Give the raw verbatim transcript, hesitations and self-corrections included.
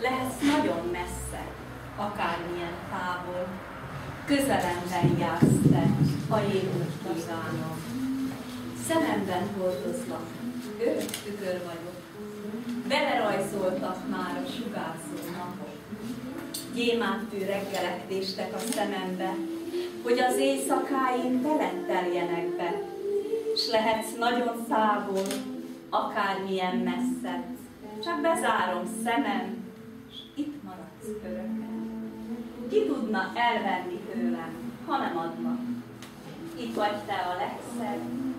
lehetsz nagyon messze, akármilyen távol. Közelemben jársz te, a jégút kívánom. Szememben hordozlak, örök tükör vagyok. Belerajzoltak már a sugárzó napok. Gyémántű reggelek véstek a szemembe, hogy az éjszakáim veled teljenek be, s lehetsz nagyon távol, akármilyen messze, csak bezárom szemem, s itt maradsz örökön. Ki tudna elvenni tőlem, ha nem adnak? Itt vagy te a legszebb,